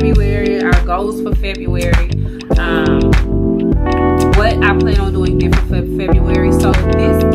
February, our goals for February, what I plan on doing different for February. So this